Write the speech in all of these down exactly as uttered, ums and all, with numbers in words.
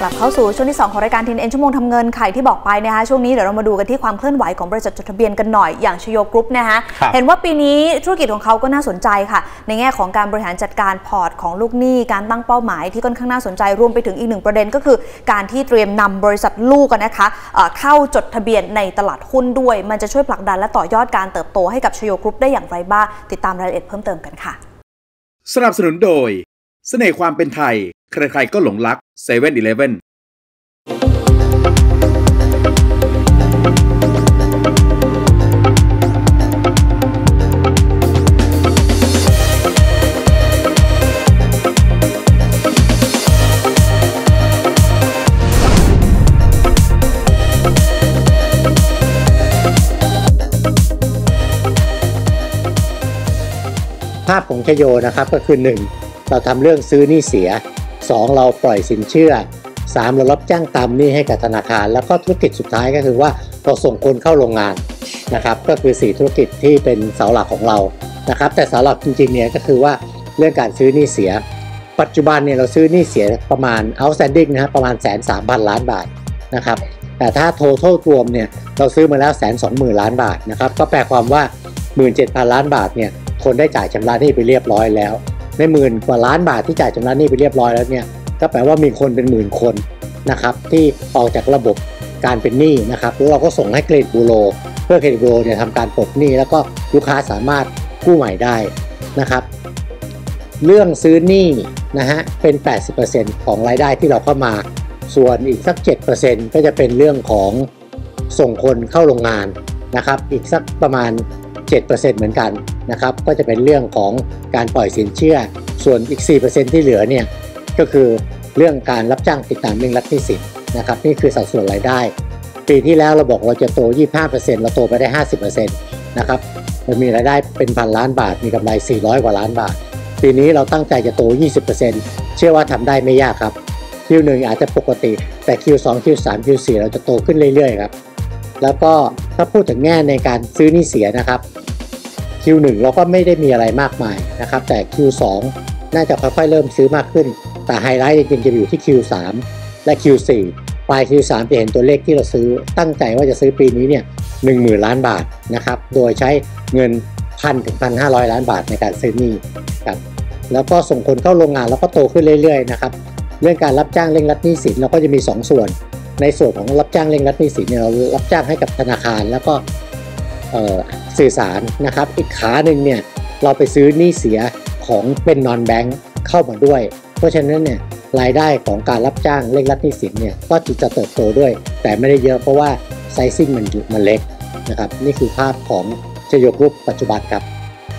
กลับเข้าสู่ช่วงที่สองของรายการ ที เอ็น เอ็น ชั่วโมงทำเงินไข่ที่บอกไปนะคะช่วงนี้เดี๋ยวเรามาดูกันที่ความเคลื่อนไหวของบริษัทจดทะเบียนกันหน่อยอย่างชโยกรุ๊ปนะคะเห็นว่าปีนี้ธุรกิจของเขาก็น่าสนใจค่ะในแง่ของการบริหารจัดการพอร์ตของลูกหนี้การตั้งเป้าหมายที่ค่อนข้างน่าสนใจรวมไปถึงอีกหนึ่งประเด็นก็คือการที่เตรียมนำบริษัทลูกกันนะคะเข้าจดทะเบียนในตลาดหุ้นด้วยมันจะช่วยผลักดันและต่อยอดการเติบโตให้กับชโยกรุ๊ปได้อย่างไรบ้างติดตามรายละเอียดเพิ่มเติมกันค่ะสนับสนุนโดยเสน่ห์ความเป็นไทยใครๆก็หลงรักเซเว่นอีเลฟเว่นภาพของชโยนะครับก็คือหนึ่งเราทำเรื่องซื้อหนี้เสียสองเราปล่อยสินเชื่อสามเรารับจ้างตามหนี้ให้กับธนาคารแล้วก็ธุรกิจสุดท้ายก็คือว่าเราส่งคนเข้าโรงงานนะครับก็คือสี่ธุรกิจที่เป็นเสาหลักของเรานะครับแต่เสาหลักจริงๆเนี่ยก็คือว่าเรื่องการซื้อหนี้เสียปัจจุบันเนี่ยเราซื้อหนี้เสียประมาณ outstanding นะฮะประมาณ หนึ่งแสนสามพัน ล้านบาทนะครับแต่ถ้า total รวมเนี่ยเราซื้อมาแล้ว หนึ่งแสนสองหมื่น ล้านบาทนะครับก็แปลความว่า หนึ่งหมื่นเจ็ดพัน ล้านบาทเนี่ยคนได้จ่ายชำระหนี้ไปเรียบร้อยแล้วในหมื่นกว่าล้านบาทที่จ่ายชำระหนี้ไปเรียบร้อยแล้วเนี่ยก็แปลว่ามีคนเป็นหมื่นคนนะครับที่ออกจากระบบการเป็นหนี้นะครับแล้วเราก็ส่งให้เครดิตบูโรเพื่อเครดิตบูโรเนี่ยทำการปลดหนี้แล้วก็ลูกค้าสามารถกู้ใหม่ได้นะครับเรื่องซื้อหนี้นะฮะเป็น แปดสิบเปอร์เซ็นต์ ของรายได้ที่เราเข้ามาส่วนอีกสัก เจ็ดเปอร์เซ็นต์ ก็จะเป็นเรื่องของส่งคนเข้าโรงงานนะครับอีกสักประมาณเจ็ดเปอร์เซ็นต์ เหมือนกันนะครับก็จะเป็นเรื่องของการปล่อยสินเชื่อส่วนอีก สี่เปอร์เซ็นต์ ที่เหลือเนี่ยก็คือเรื่องการรับจ้างติดตามเร่งรัดหนี้สินนะครับนี่คือสัดส่วนรายได้ปีที่แล้วเราบอกเราจะโต ยี่สิบห้าเปอร์เซ็นต์ เราโตไปได้ ห้าสิบเปอร์เซ็นต์ นะครับเรามีรายได้เป็นพันล้านบาทมีกำไรสี่ร้อยกว่าล้านบาทปีนี้เราตั้งใจจะโต ยี่สิบเปอร์เซ็นต์ เชื่อว่าทำได้ไม่ยากครับ คิว หนึ่ง อาจจะปกติแต่ คิว สอง คิว สาม คิว สี่ เราจะโตขึ้นเรื่อยๆครับแล้วก็ถ้าพูดถึงแง่ในการซื้อหนี้เสียนะครับคิว หนึ่ง เราก็ไม่ได้มีอะไรมากมายนะครับแต่ คิว สอง น่าจะค่อยๆเริ่มซื้อมากขึ้นแต่ไฮไลท์จริงๆจะอยู่ที่ คิว สาม และ คิว สี่ ปลาย คิว สาม จะเห็นตัวเลขที่เราซื้อตั้งใจว่าจะซื้อปีนี้เนี่ย หนึ่งหมื่น ล้านบาทนะครับโดยใช้เงิน หนึ่งพัน ถึง หนึ่งพันห้าร้อย ล้านบาทในการซื้อหนี้ครับแล้วก็ส่งคนเข้าโรงงานแล้วก็โตขึ้นเรื่อยๆนะครับเรื่องการรับจ้างเร่งรัดหนี้สินเราก็จะมีสองส่วนในส่วนของรับจ้างเร่งรัดหนี้สินเนี่ยเรารับจ้างให้กับธนาคารแล้วก็สื่อสารนะครับอีกขาหนึ่งเนี่ยเราไปซื้อหนี้เสียของเป็นนอนแบงค์เข้ามาด้วยเพราะฉะนั้นเนี่ยรายได้ของการรับจ้างเร่งรัดหนี้สินเนี่ยก็จะเติบโตด้วยแต่ไม่ได้เยอะเพราะว่าไซซิ่งมันมันเล็กนะครับนี่คือภาพของชโยกรุ๊ปปัจจุบันครับ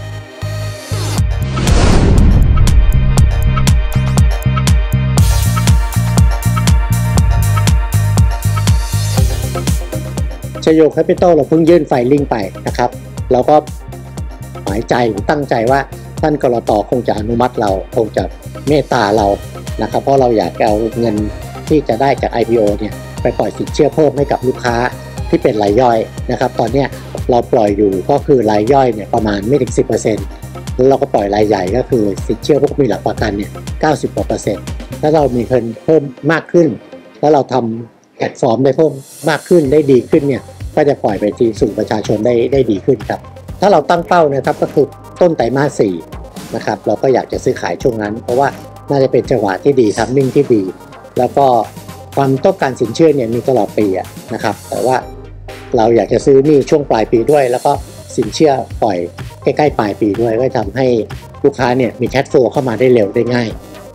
ชโยแคปิตอลเราเพิ่งยื่นไฟลิ่งไปนะครับเราก็หมายใจหรือตั้งใจว่าท่านกลต.คงจะอนุมัติเราคงจะเมตตาเรานะครับเพราะเราอยากเอาเงินที่จะได้จาก ไอ พี โอ เนี่ยไปปล่อยสินเชื่อเพิ่มให้กับลูกค้าที่เป็นรายย่อยนะครับตอนนี้เราปล่อยอยู่ก็คือรายย่อยเนี่ยประมาณไม่ถึง สิบเปอร์เซ็นต์ แล้วเราก็ปล่อยรายใหญ่ก็คือสินเชื่อพวกมีหลักประกันเนี่ย เก้าสิบกว่าเปอร์เซ็นต์ถ้าเรามีเงินเพิ่มมากขึ้นแล้วเราทำแพลตฟอร์มได้เพิ่มมากขึ้นได้ดีขึ้นเนี่ยก็จะปล่อยไปที่สู่ประชาชนได้ได้ดีขึ้นครับถ้าเราตั้งเป้านะครับก็คือต้นไตรมาสสี่นะครับเราก็อยากจะซื้อขายช่วงนั้นเพราะว่าน่าจะเป็นจังหวะที่ดีทัมมิ่งที่ดีแล้วก็ความต้องการสินเชื่อเนี่ยมีตลอดปีนะครับแต่ว่าเราอยากจะซื้อนี่ช่วงปลายปีด้วยแล้วก็สินเชื่อปล่อยใกล้ๆปลายปีด้วยก็ทำให้ลูกค้าเนี่ยมีแคชโฟลว์เข้ามาได้เร็วได้ง่าย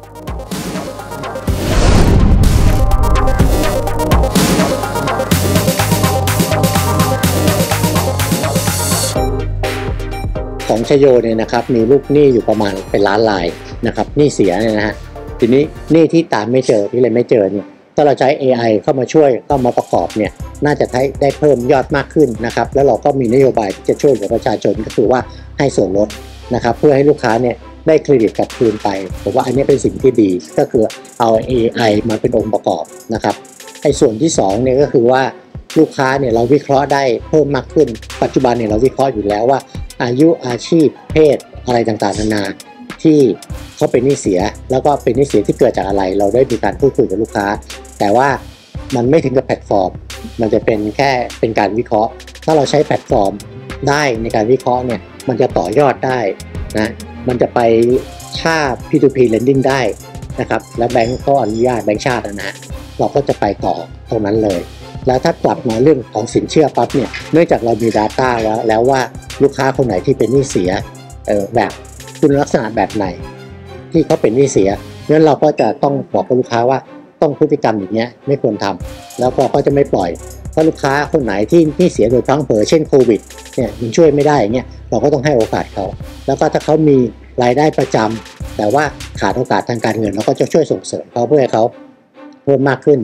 ของชโยเนี่ยนะครับมีลูกหนี้อยู่ประมาณเป็นล้านรายนะครับหนี้เสียเนี่ยนะฮะทีนี้หนี้ที่ตามไม่เจอที่เลยไม่เจอเนี่ยถ้าเราใช้ เอ ไอ เข้ามาช่วยเข้ามาประกอบเนี่ยน่าจะได้ได้เพิ่มยอดมากขึ้นนะครับแล้วเราก็มีนโยบายที่จะช่วยเหลือประชาชนก็คือว่าให้ส่วนลดนะครับเพื่อให้ลูกค้าเนี่ยได้เครดิตกลับคืนไปผมว่าอันนี้เป็นสิ่งที่ดีก็คือเอา เอ ไอ มาเป็นองค์ประกอบนะครับไอ้ส่วนที่สองเนี่ยก็คือว่าลูกค้าเนี่ยเราวิเคราะห์ได้เพิ่มมากขึ้นปัจจุบันเนี่ยเราวิเคราะห์อยู่แล้วว่าอายุอาชีพเพศอะไรต่างๆนานาที่เขาเป็นหนี้เสียแล้วก็เป็นหนี้เสียที่เกิดจากอะไรเราได้มีการพูดคุยกับลูกค้าแต่ว่ามันไม่ถึงกับแพลตฟอร์มมันจะเป็นแค่เป็นการวิเคราะห์ถ้าเราใช้แพลตฟอร์มได้ในการวิเคราะห์เนี่ยมันจะต่อยอดได้นะมันจะไปค่า พี ทู พี lending ได้นะครับแล้วแบงก์ก็อนุญาตแบงก์ชาตินะฮะเราก็จะไปต่อตรงนั้นเลยแล้วถ้ากลับมาเรื่องของสินเชื่อปั๊บเนี่ยเนื่องจากเรามี data แล้วแล้วว่าลูกค้าคนไหนที่เป็นหนี้เสียเอ่อแบบคุณลักษณะแบบไหนที่เขาเป็นหนี้เสียงั้นเราก็จะต้องบอกกับลูกค้าว่าต้องพฤติกรรมอย่างเงี้ยไม่ควรทำแล้วก็เขาจะไม่ปล่อยถ้าลูกค้าคนไหนที่หนี้เสียโดยพลั้งเผลอเช่นโควิดเนี่ยมันช่วยไม่ได้อย่างเงี้ยเราก็ต้องให้โอกาสเขาแล้วก็ถ้าเขามีรายได้ประจำแต่ว่าขาดโอกาสทางการเงินเราก็จะช่วยส่งเสริมเขาเพื่อให้เขาเพิ่มมากขึ้น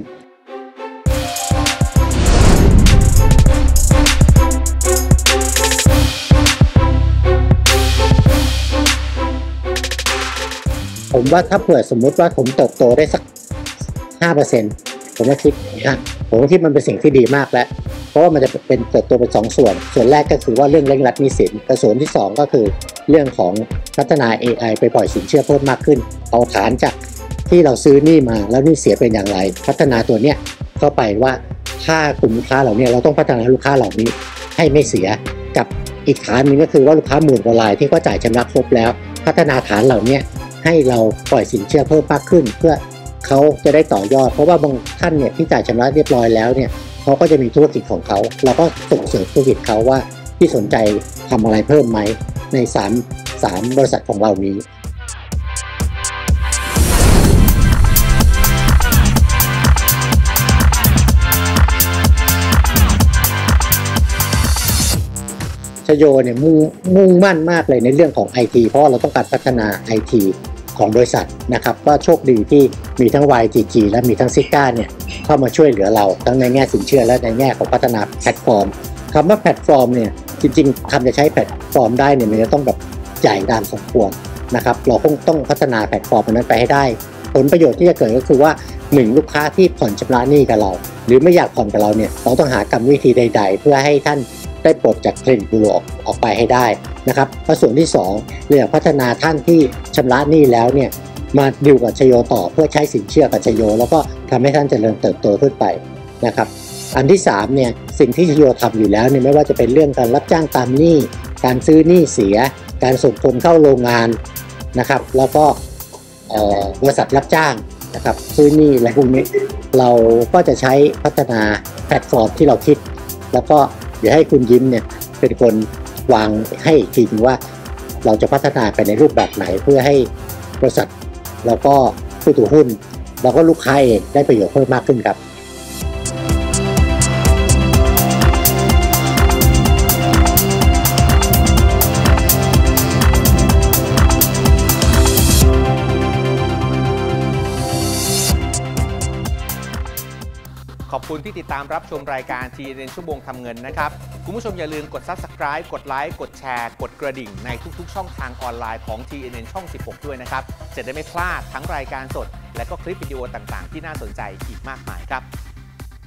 ผมว่าถ้าเผื่อสมมุติว่าผมเติบโตได้สัก ห้าเปอร์เซ็นต์ ผมก็คิดนะผมก็คิดมันเป็นสิ่งที่ดีมากแล้วเพราะว่ามันจะเป็นเติบโตเป็นสองส่วนส่วนแรกก็คือว่าเรื่องเร่งรัดหนี้สินแต่ส่วนที่สองก็คือเรื่องของพัฒนา เอ ไอ ไปปล่อยสินเชื่อเพิ่มมากขึ้นเอาฐานจากที่เราซื้อหนี้มาแล้วหนี้เสียเป็นอย่างไรพัฒนาตัวเนี้ยเข้าไปว่าถ้ากลุ่มลูกค้าเหล่านี้เราต้องพัฒนาลูกค้าเหล่านี้ให้ไม่เสียกับอีกฐานนึงก็คือว่าลูกค้าหมื่นกว่ารายที่ก็จ่ายชำระครบแล้วพัฒนาฐานเหล่านี้ให้เราปล่อยสินเชื่อเพิ่มมากขึ้นเพื่อเขาจะได้ต่อยอดเพราะว่าบางท่านเนี่ยที่จ่ายชำระเรียบร้อยแล้วเนี่ยเขาก็จะมีธุรกิจของเขาเราก็ส่งเสริมธุรกิจเขาว่าที่สนใจทำอะไรเพิ่มไหมในสาม สามบริษัทของเรานี้ชโยเนี่ยมุ่งมุ่งมั่นมากเลยในเรื่องของ ไอ ที เพราะว่าเราต้องการพัฒนา ไอ ที ของบริษัทนะครับก็โชคดีที่มีทั้ง วาย จี จี และมีทั้งซิก้าเนี่ยเข้ามาช่วยเหลือเราทั้งในแง่สินเชื่อและในแง่ของพัฒนาแพลตฟอร์มคำว่าแพลตฟอร์มเนี่ยจริงๆคำจะใช้แพลตฟอร์มได้เนี่ยมันจะต้องแบบใหญ่ตามสมควรนะครับเราคงต้องพัฒนาแพลตฟอร์มนั้นไปให้ได้ผลประโยชน์ที่จะเกิดก็คือว่าหนึ่งลูกค้าที่ผ่อนชำระหนี้กับเราหรือไม่อยากผ่อนกับเราเนี่ยเราต้องหากรรมวิธีใดๆเพื่อให้ท่านได้ปลดจากเครดิตบูโรออกออกไปให้ได้นะครับและส่วนที่สองเราอยากพัฒนาท่านที่ชำระหนี้แล้วเนี่ยมาดิวกับชโยต่อเพื่อใช้สินเชื่อกับชโยแล้วก็ทำให้ท่านเจริญเติบโตขึ้นไปนะครับอันที่สามเนี่ยสิ่งที่ชโยทำอยู่แล้วเนี่ยไม่ว่าจะเป็นเรื่องการรับจ้างตามหนี้การซื้อหนี้เสียการส่งคนเข้าโรงงานนะครับแล้วก็บริษัทรับจ้างนะครับซื้อหนี้อะไรพวกนี้เราก็จะใช้พัฒนาแพลตฟอร์มที่เราคิดแล้วก็เดี๋ยวให้คุณยิ้มเนี่ยเป็นคนวางให้อีกทีนึงว่าเราจะพัฒนาไปในรูปแบบไหนเพื่อให้บริษัทแล้วก็ผู้ถือหุ้นแล้วก็ลูกค้าเองได้ประโยชน์เพิ่มมากขึ้นครับขอบคุณที่ติดตามรับชมรายการ ที เอ็น เอ็น ชั่วโมงทำเงินนะครับคุณผู้ชมอย่าลืมกด ซับสไครบ์ กดไลค์กดแชร์กดกระดิ่งในทุกๆช่องทางออนไลน์ของ ที เอ็น เอ็น ช่อง สิบหก ด้วยนะครับจะได้ไม่พลาดทั้งรายการสดและก็คลิปวิดีโอต่างๆที่น่าสนใจอีกมากมายครับ